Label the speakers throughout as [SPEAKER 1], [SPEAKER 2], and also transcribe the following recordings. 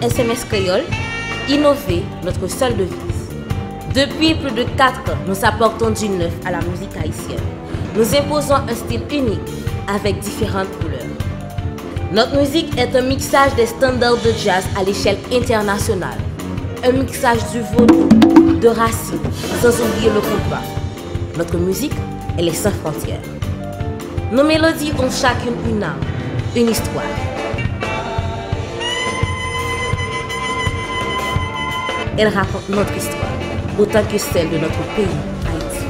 [SPEAKER 1] SMS Créole, innover notre seule devise. Depuis plus de 4 ans, nous apportons du neuf à la musique haïtienne. Nous imposons un style unique avec différentes couleurs. Notre musique est un mixage des standards de jazz à l'échelle internationale. Un mixage du vaudou, de racines, sans oublier le compas. Notre musique, elle est sans frontières. Nos mélodies ont chacune une âme, une histoire. Elles racontent notre histoire, autant que celle de notre pays, Haïti.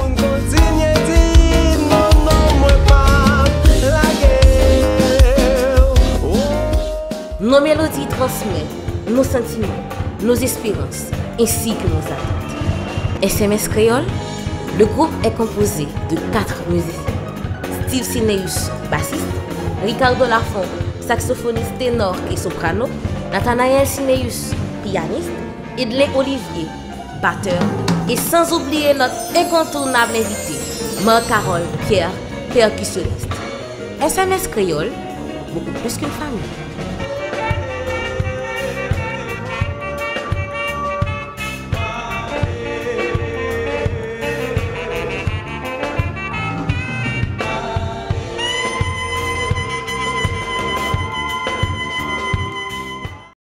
[SPEAKER 1] Nos mélodies transmettent nos sentiments, nos espérances, ainsi que nos attentes. SMS Créole, le groupe est composé de 4 musiciens. Steve Sineus, bassiste, Ricardo Lafont, saxophoniste ténor et soprano, Nathanaël Sineus, pianiste, Edley Olivier, batteur, et sans oublier notre incontournable invité, Marc-Carole Pierre, percussionniste. SMS Créole, beaucoup plus qu'une famille.